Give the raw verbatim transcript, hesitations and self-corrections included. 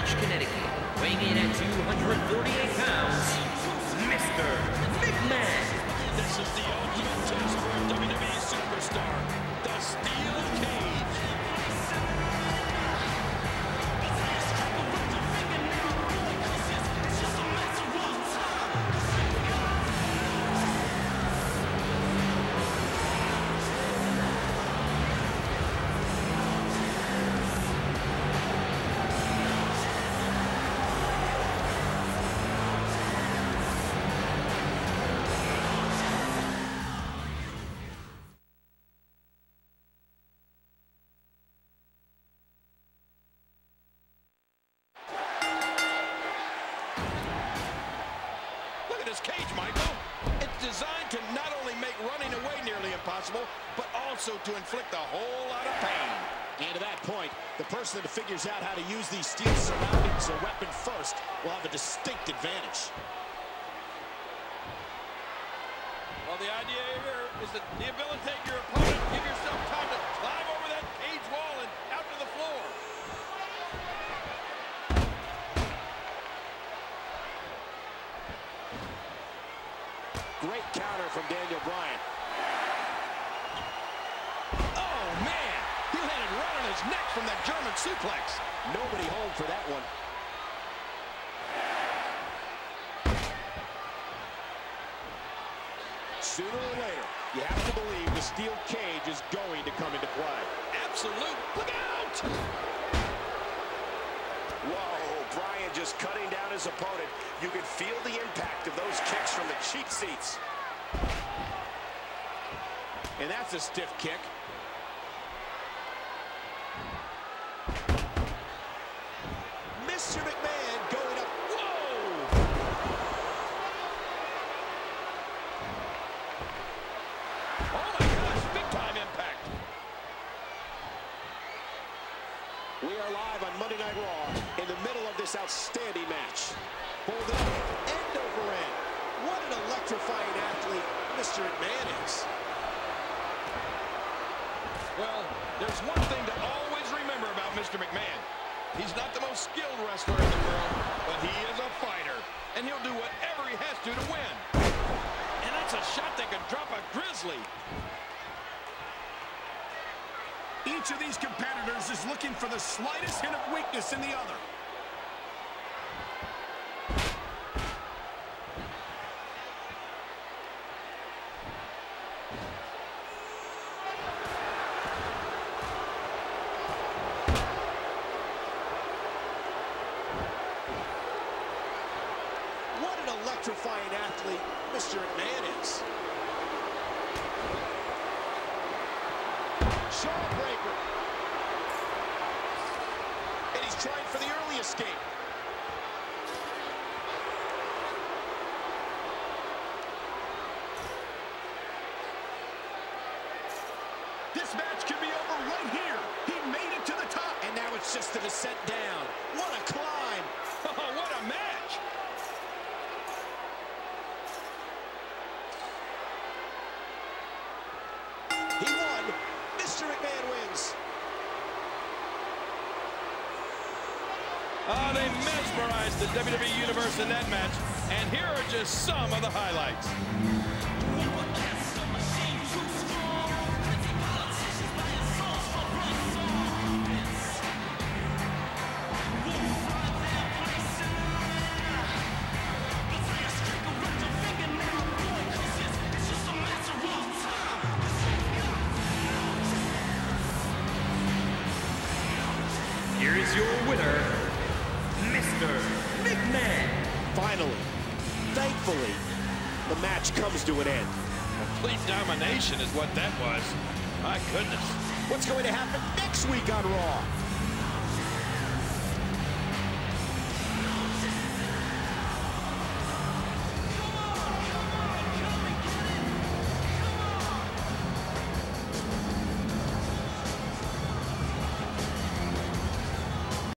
Connecticut, weighing in at two hundred forty-eight pounds, Mister McMahon. This is the ultimate test for a W W E superstar, the Steel Cage. This cage, Michael. It's designed to not only make running away nearly impossible, but also to inflict a whole lot of pain. And to that point, the person that figures out how to use these steel surroundings, a weapon first, will have a distinct advantage. Well, the idea here is that the ability to take your opponent, give yourself time to climb over that cage wall and out to the floor. Great counter from Daniel Bryan. Oh, man! He landed right on his neck from that German suplex. Nobody home for that one. Sooner or later, you have to believe the steel cage is going to come into play. Absolute. Look out! Whoa, Bryan just cutting down his opponent. You can feel the impact of those kicks from the cheap seats. And that's a stiff kick. Mister McMahon going up. Whoa! Oh my gosh, big time impact. We are live on Monday Night Raw in the middle of this outstanding match. Pulled up, end over end. What an electrifying athlete Mister McMahon is. Well, there's one thing to always remember about Mister McMahon. He's not the most skilled wrestler in the world, but he is a fighter, and he'll do whatever he has to to win. And that's a shot that can drop a grizzly. Each of these competitors is looking for the slightest hint of weakness in the other. What an electrifying athlete Mister McMahon is. Jawbreaker. And he's trying for the early escape. This match could be over right here. He made it to the top. And now it's just the descent down. What a climb. Oh, what a match. He won. Mister McMahon wins. Oh, they mesmerized the W W E Universe in that match. And here are just some of the highlights. Here is your winner, Mister McMahon. Finally, thankfully, the match comes to an end. Complete domination is what that was. My goodness. What's going to happen next week on Raw?